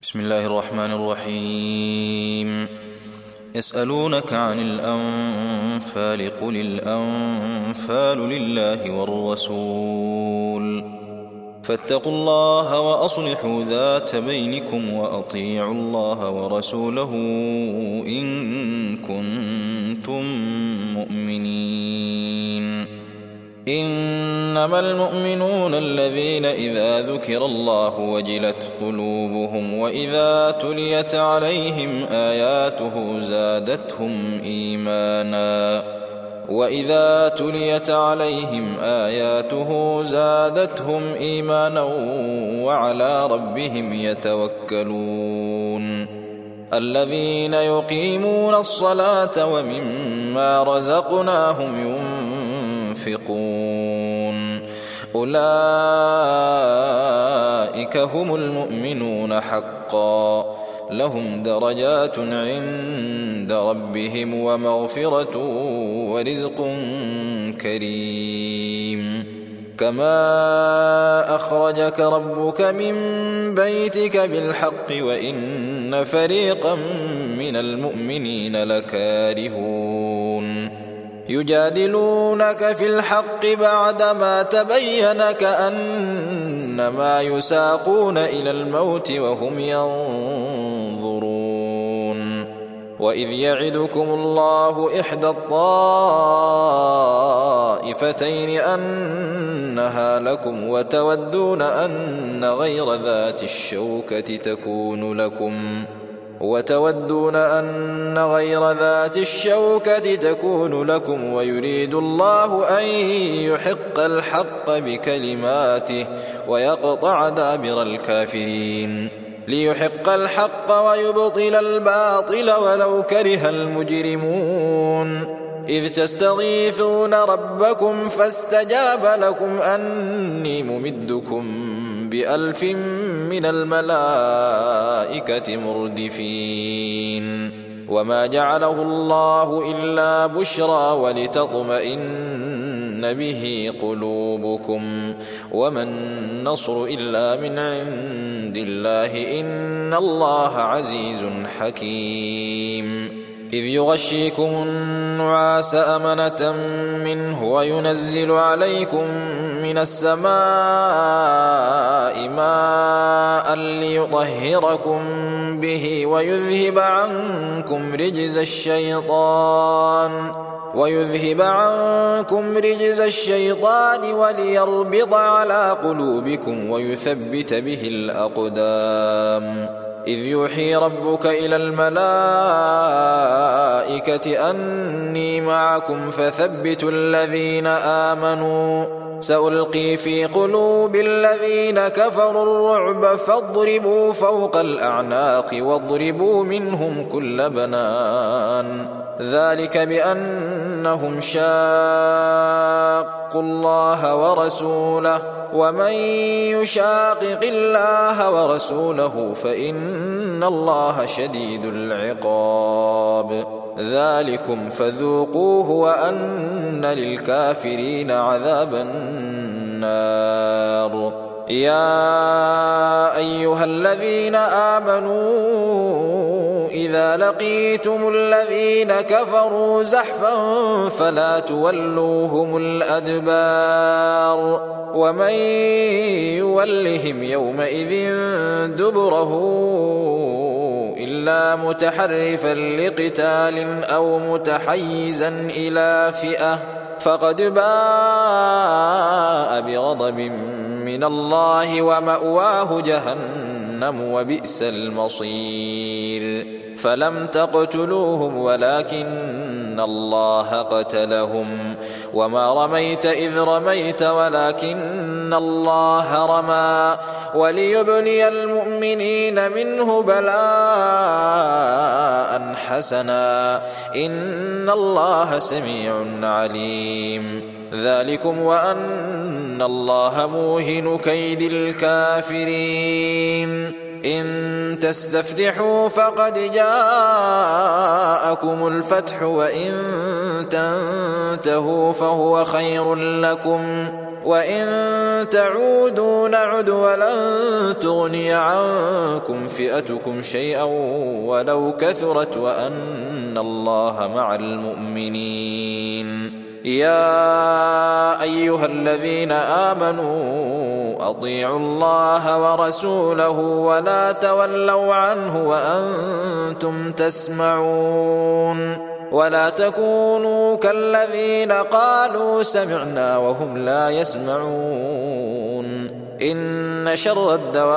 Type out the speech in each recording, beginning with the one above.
بسم الله الرحمن الرحيم. يسألونك عن الأنفال قل الأنفال لله والرسول فاتقوا الله وأصلحوا ذات بينكم وأطيعوا الله ورسوله إن كنتم مؤمنين. إنما المؤمنون الذين إذا ذكر الله وجلت قلوبهم وإذا تليت عليهم آياته زادتهم إيمانا وعلى ربهم يتوكلون. الذين يقيمون الصلاة ومما رزقناهم ينفقون أولئك هم المؤمنون حقا لهم درجات عند ربهم ومغفرة ورزق كريم. كما أخرجك ربك من بيتك بالحق وإن فريقا من المؤمنين لكارهون يجادلونك في الحق بعدما تبين كأنما يساقون إلى الموت وهم ينظرون. وإذ يعدكم الله إحدى الطائفتين أنها لكم وتودون أن غير ذات الشوكة تكون لكم ويريد الله أن يحق الحق بكلماته ويقطع دابر الكافرين ليحق الحق ويبطل الباطل ولو كره المجرمون. إذ تستغيثون ربكم فاستجاب لكم أني ممدكم ب1000 من الملائكة مردفين. وما جعله الله إلا بشرى ولتطمئن به قلوبكم وما النصر إلا من عند الله إن الله عزيز حكيم. إذ يغشيكم النعاس أمنة منه وينزل عليكم من السماء ماء ليطهركم به ويذهب عنكم رجز الشيطان وليربط على قلوبكم ويثبت به الأقدام. إذ يوحي ربك إلى الملائكة أني معكم فثبتوا الذين آمنوا سألقي في قلوب الذين كفروا الرعب فاضربوا فوق الأعناق واضربوا منهم كل بنان. ذلك بأنهم شاقوا الله ورسوله ومن يشاقق الله ورسوله فإن الله شديد العقاب. ذلكم فذوقوه وأن للكافرين عذاب النار. يا أيها الذين آمنوا إذا لقيتم الذين كفروا زحفا فلا تولوهم الأدبار ومن يولهم يومئذ دبره إلا متحرفا لقتال أو متحيزا إلى فئة فقد باء بغضب من الله ومأواه جهنم وبئس المصير. فلم تقتلوهم ولكن الله قتلهم وما رميت إذ رميت ولكن الله رمى وليبلي المؤمنين منه بلاء حسنا إن الله سميع عليم. ذلكم وأن الله موهن كيد الكافرين. إن تستفتحوا فقد جاءكم الفتح وإن تنتهوا فهو خير لكم وإن تعودوا نعد ولن تغني عنكم فئتكم شيئا ولو كثرت وأن الله مع المؤمنين. يا أيها الذين آمنوا أطيعوا الله ورسوله ولا تولوا عنه وأنتم تسمعون ولا تكونوا كالذين قالوا سمعنا وهم لا يسمعون. إن شر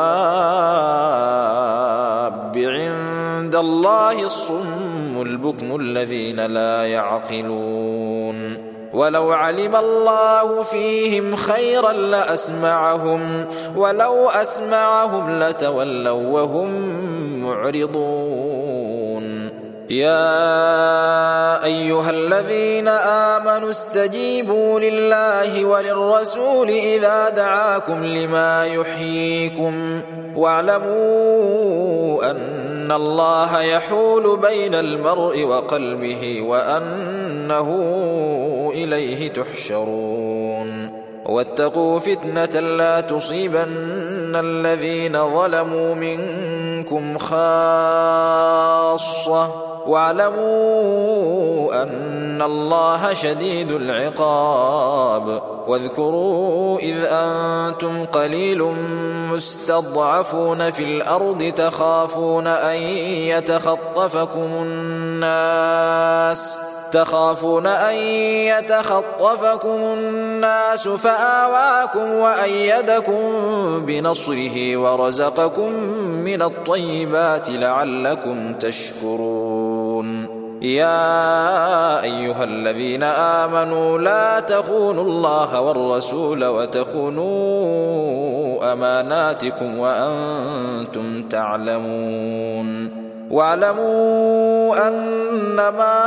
الدواب عند الله الصم البكم الذين لا يعقلون. ولو علم الله فيهم خيرا لأسمعهم ولو أسمعهم لتولوا وهم معرضون. يا أيها الذين آمنوا استجيبوا لله وللرسول إذا دعاكم لما يحييكم واعلموا أن الله يحول بين المرء وقلبه وأنه إليه تحشرون. واتقوا فتنة لا تصيبن الذين ظلموا منكم خاصة واعلموا أن الله شديد العقاب. واذكروا إذ أنتم قليل مستضعفون في الأرض تخافون أن يتخطفكم الناس فآواكم وأيدكم بنصره ورزقكم من الطيبات لعلكم تشكرون. يا أيها الذين آمنوا لا تخونوا الله والرسول وتخونوا أماناتكم وأنتم تعلمون. واعلموا أنما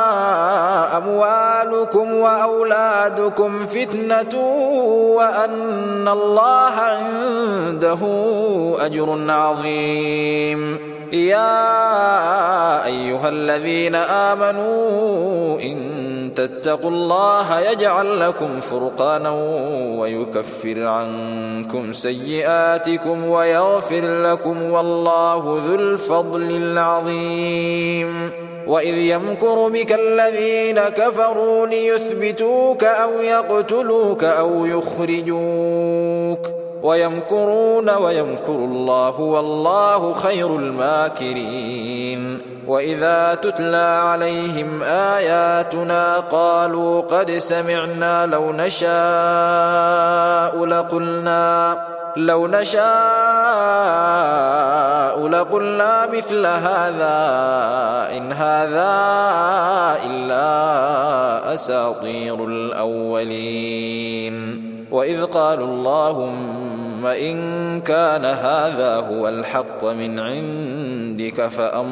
أموالكم وأولادكم فتنة وأن الله عنده أجر عظيم. يا أيها الذين آمنوا إن تتقوا الله يجعل لكم فرقانا ويكفر عنكم سيئاتكم ويغفر لكم والله ذو الفضل العظيم. وإذ يمكر بك الذين كفروا ليثبتوك أو يقتلوك أو يخرجوك ويمكرون ويمكر الله والله خير الماكرين. وإذا تتلى عليهم آياتنا قالوا قد سمعنا لو نشاء لقلنا مثل هذا إن هذا إلا أساطير الأولين. وإذ قالوا اللهم إن كان هذا هو الحق من عندك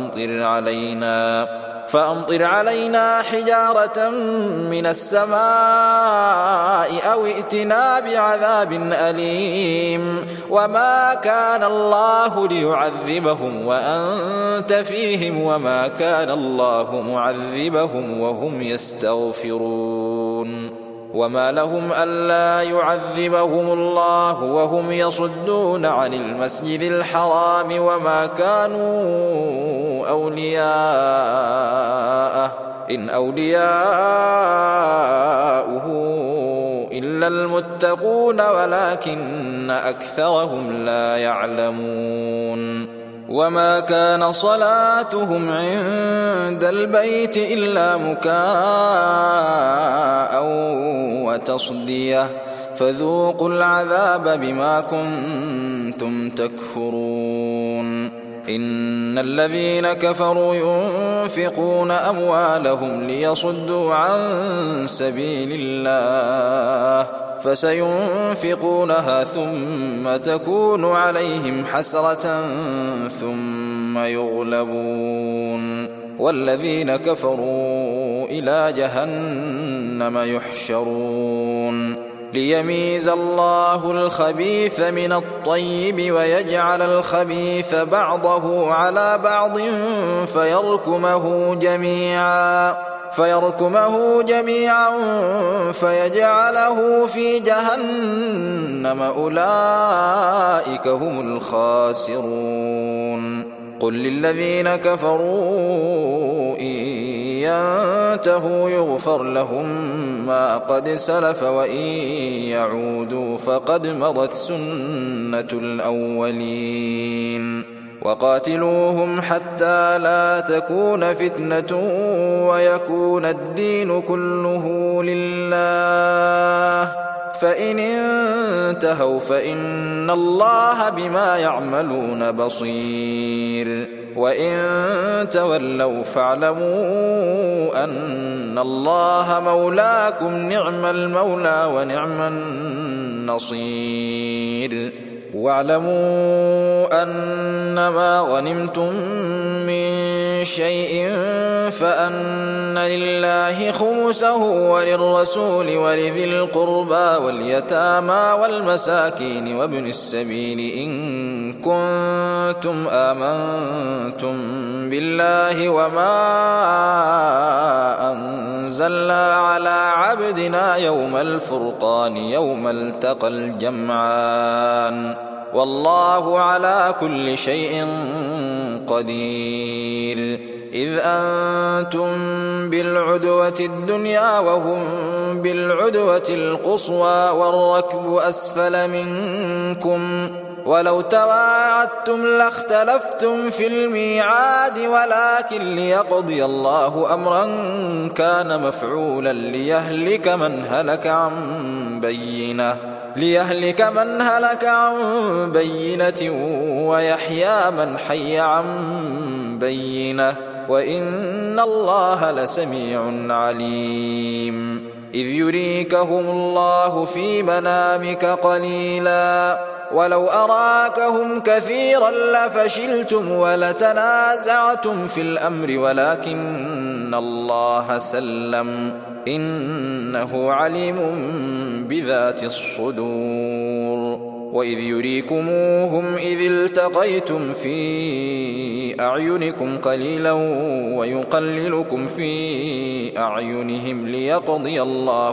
فأمطر علينا حجارة من السماء أو ائتنا بعذاب أليم. وما كان الله ليعذبهم وأنت فيهم وما كان الله معذبهم وهم يستغفرون. وما لهم ألا يعذبهم الله وهم يصدون عن المسجد الحرام وما كانوا أولياءه إن أولياؤه إلا المتقون ولكن أكثرهم لا يعلمون. وما كان صلاتهم عند البيت إلا مكاء وتصدية فذوقوا العذاب بما كنتم تكفرون. إن الذين كفروا ينفقون أموالهم ليصدوا عن سبيل الله فسينفقونها ثم تكون عليهم حسرة ثم يغلبون والذين كفروا إلى جهنم يحشرون. ليميز الله الخبيث من الطيب ويجعل الخبيث بعضه على بعض فيركمه جميعا فيجعله في جهنم أولئك هم الخاسرون قل للذين كفروا إن ينتهوا يغفر لهم ما قد سلف وإن يعودوا فقد مضت سنة الأولين وقاتلوهم حتى لا تكون فتنة ويكون الدين كله لله فإن انتهوا فإن الله بما يعملون بصير وإن تولوا فاعلموا أن الله مولاكم نعم المولى ونعم النصير واعلموا أنما غنمتم من شيء فأن لله خمسه وللرسول ولذي القربى واليتامى والمساكين وابن السبيل إن كنتم آمنتم بالله وما أنزلنا على عبدنا يوم الفرقان يوم التقى الجمعان والله على كل شيء قدير إذ أنتم بالعدوة الدنيا وهم بالعدوة القصوى والركب أسفل منكم ولو تواعدتم لاختلفتم في الميعاد ولكن ليقضي الله أمرا كان مفعولا ليهلك من هلك عن بينة ويحيى من حي عن بينة وإن الله لسميع عليم إذ يريكهم الله في منامك قليلا ولو أراكهم كثيرا لفشلتم ولتنازعتم في الأمر ولكن الله سلم إنه عليم بذات الصدور وإذ يريكموهم إذ التقيتم في أعينكم قليلا ويقللكم في أعينهم ليقضي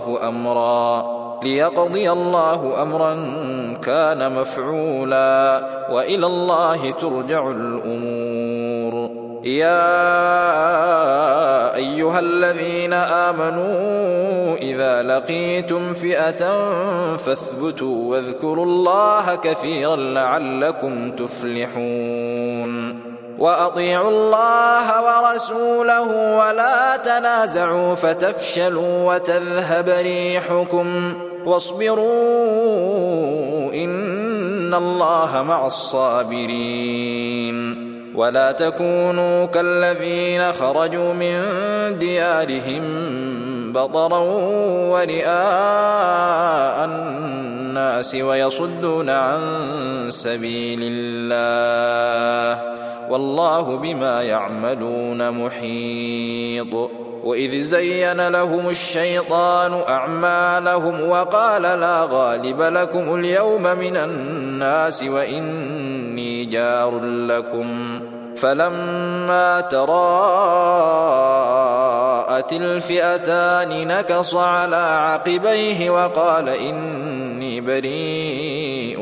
الله أمرا كان مفعولا وإلى الله ترجع الأمور يا أيها الذين آمنوا إذا لقيتم فئة فاثبتوا واذكروا الله كثيرا لعلكم تفلحون وأطيعوا الله ورسوله ولا تنازعوا فتفشلوا وتذهب ريحكم واصبروا إن الله مع الصابرين ولا تكونوا كالذين خرجوا من ديارهم بطرا ورئاء الناس ويصدون عن سبيل الله والله بما يعملون محيط وإذ زين لهم الشيطان أعمالهم وقال لا غالب لكم اليوم من الناس وإني جار لكم فلما تراءت الفئتان نكص على عقبيه وقال إني بريء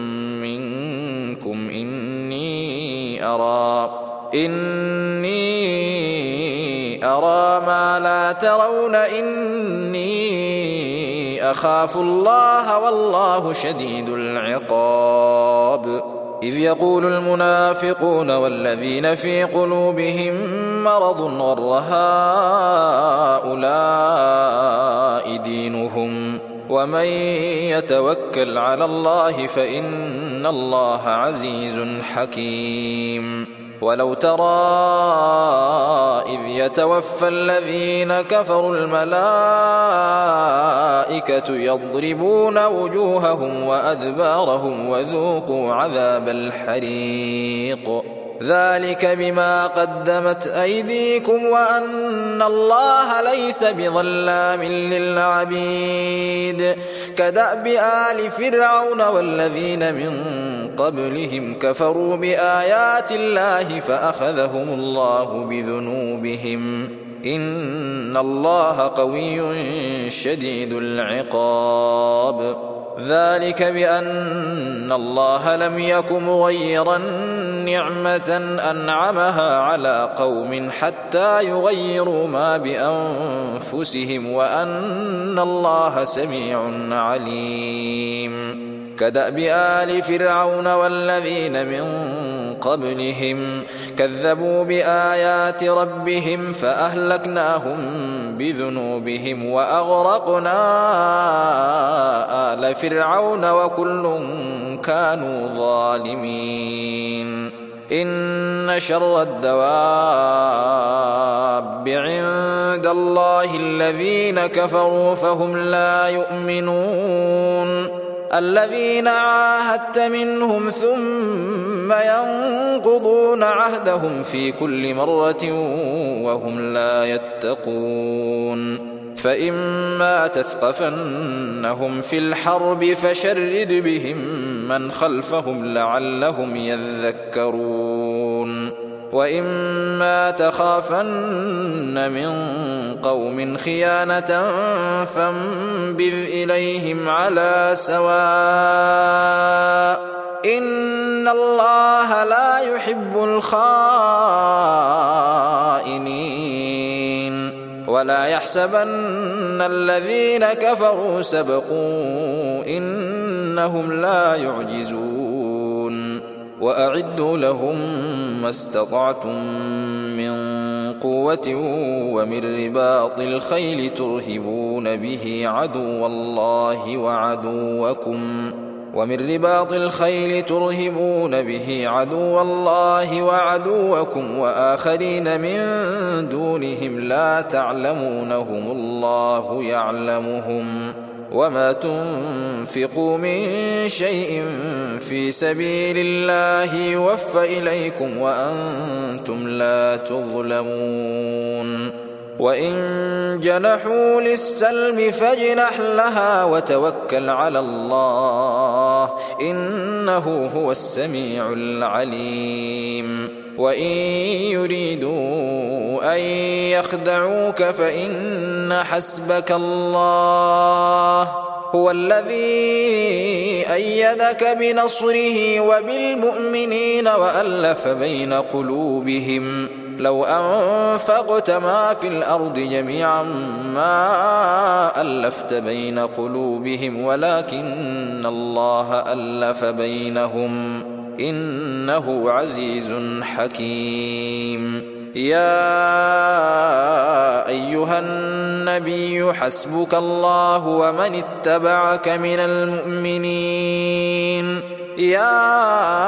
منكم إني أرى ما لا ترون إني أخاف الله والله شديد العقاب إذ يقول المنافقون والذين في قلوبهم مرض غر هؤلاء دينهم ومن يتوكل على الله فإن الله عزيز حكيم ولو ترى إذ يتوفى الذين كفروا الملائكة يضربون وجوههم وأدبارهم وذوقوا عذاب الحريق ذلك بما قدمت أيديكم وأن الله ليس بظلام للعبيد كدأب آل فرعون والذين من قبلهم كفروا بآيات الله فأخذهم الله بذنوبهم إن الله قوي شديد العقاب ذلك بأن الله لم يك مغيرا نعمة أنعمها على قوم حتى يغيروا ما بأنفسهم وأن الله سميع عليم كدأب آل فرعون والذين من قبلهم كذبوا بآيات ربهم فأهلكناهم بذنوبهم وأغرقنا آل فرعون وكل كانوا ظالمين إن شر الدواب عند الله الذين كفروا فهم لا يؤمنون الذين عاهدت منهم ثم ينقضون عهدهم في كل مرة وهم لا يتقون فإما تثقفنهم في الحرب فشرد بهم من خلفهم لعلهم يذكرون وإما تخافن من قوم خيانة فانبذ إليهم على سواء إن الله لا يحب الخائنين ولا يحسبن الذين كفروا سبقوا إنهم لا يعجزون وأعدوا لهم ما استطعتم من قوة ومن رباط الخيل ترهبون به عدو الله وعدوكم وآخرين من دونهم لا تعلمونهم الله يعلمهم وما تنفقوا من شيء في سبيل الله يوفى إليكم وأنتم لا تظلمون وإن جنحوا للسلم فاجنح لها وتوكل على الله إنه هو السميع العليم وإن يريدوا أن يخدعوك فإن حسبك الله هو الذي أيدك بنصره وبالمؤمنين وألف بين قلوبهم لو أنفقت ما في الأرض جميعا ما ألفت بين قلوبهم ولكن الله ألف بينهم إنه عزيز حكيم يا أيها النبي حسبك الله ومن اتبعك من المؤمنين يا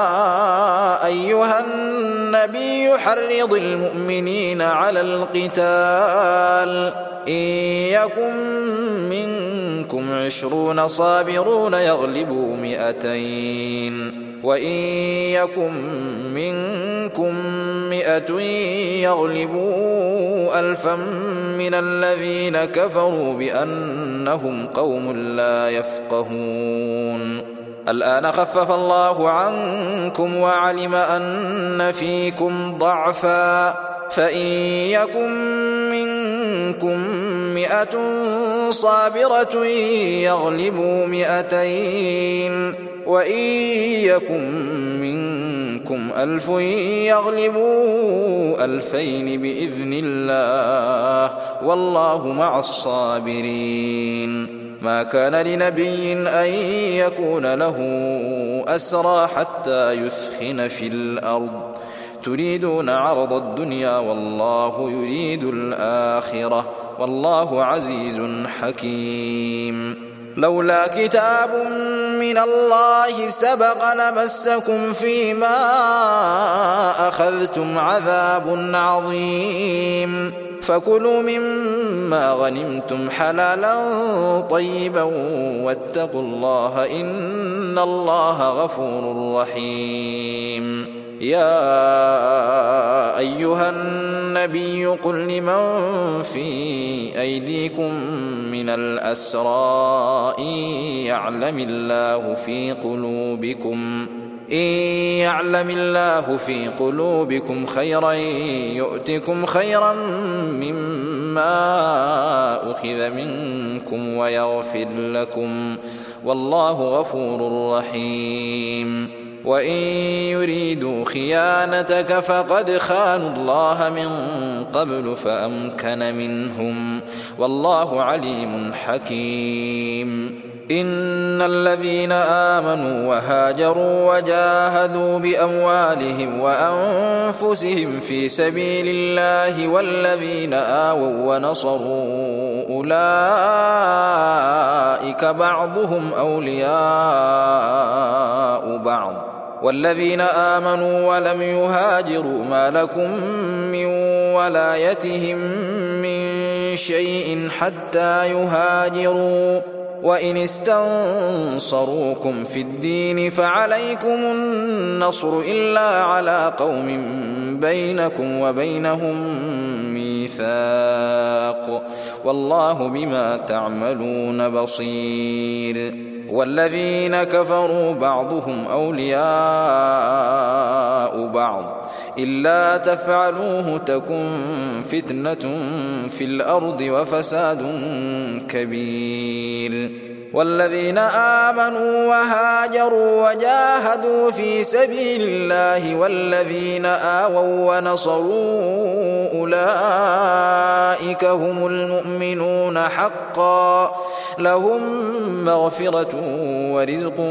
أيها النبي حرض المؤمنين على القتال إن يكن منكم 20 صابرون يغلبوا 200 وإن يكن منكم 100 يغلبوا 1000 من الذين كفروا بأنهم قوم لا يفقهون الآن خفف الله عنكم وعلم أن فيكم ضعفا فإن يكن منكم 100 صابرة يغلبوا 200 وإن يكن منكم 1000 يغلبوا 2000 بإذن الله والله مع الصابرين ما كان لنبي أن يكون له أسرى حتى يثخن في الأرض تريدون عرض الدنيا والله يريد الآخرة والله عزيز حكيم لولا كتاب من الله سبق لمسكم فيما أخذتم عذاب عظيم فكلوا مما غنمتم حلالا طيبا واتقوا الله إن الله غفور رحيم يا أيها النبي النبي قل لمن في أيديكم من الأسرى إن يعلم الله في قلوبكم خيرا يؤتكم خيرا مما أخذ منكم ويغفر لكم والله غفور رحيم. وإن يريدوا خيانتك فقد خانوا الله من قبل فأمكن منهم والله عليم حكيم. إن الذين آمنوا وهاجروا وجاهدوا بأموالهم وأنفسهم في سبيل الله والذين آووا ونصروا أولئك بعضهم أولياء بعض والذين آمنوا ولم يهاجروا ما لكم من ولايتهم من شيء حتى يهاجروا وإن استنصروكم في الدين فعليكم النصر إلا على قوم بينكم وبينهم ميثاق والله بما تعملون بصير. والذين كفروا بعضهم أولياء بعض إلا تفعلوه تكن فتنة في الأرض وفساد كبير. والذين آمنوا وهاجروا وجاهدوا في سبيل الله والذين آووا ونصروا أولئك هم المؤمنون حقا لهم مغفرة ورزق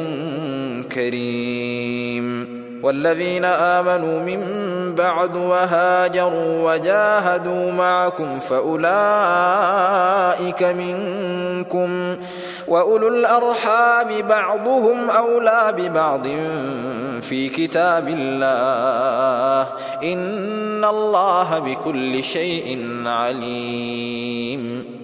كريم. والذين آمنوا من بعد وهاجروا وجاهدوا معكم فأولئك منكم وأولو الأرحام بعضهم أولى ببعض في كتاب الله إن الله بكل شيء عليم.